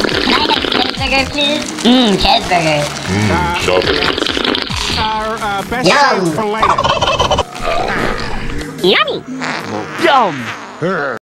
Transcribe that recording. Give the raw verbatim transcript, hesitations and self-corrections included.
Can I get a cheeseburger, please? Mmm, cheeseburger. Mmm, strawberry. Our uh, best Yum. save for later. Yummy. Yum.